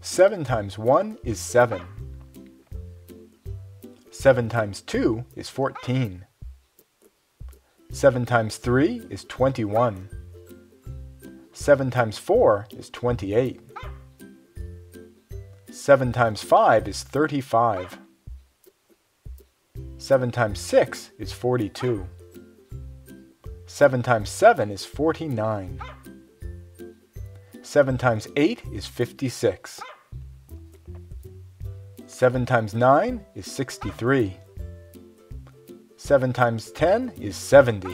7 times 1 is 7. 7 times 2 is 14. 7 times 3 is 21. 7 times 4 is 28. 7 times 5 is 35. 7 times 6 is 42. 7 times 7 is 49. 7 times 8 is 56. 7 times 9 is 63. 7 times 10 is 70.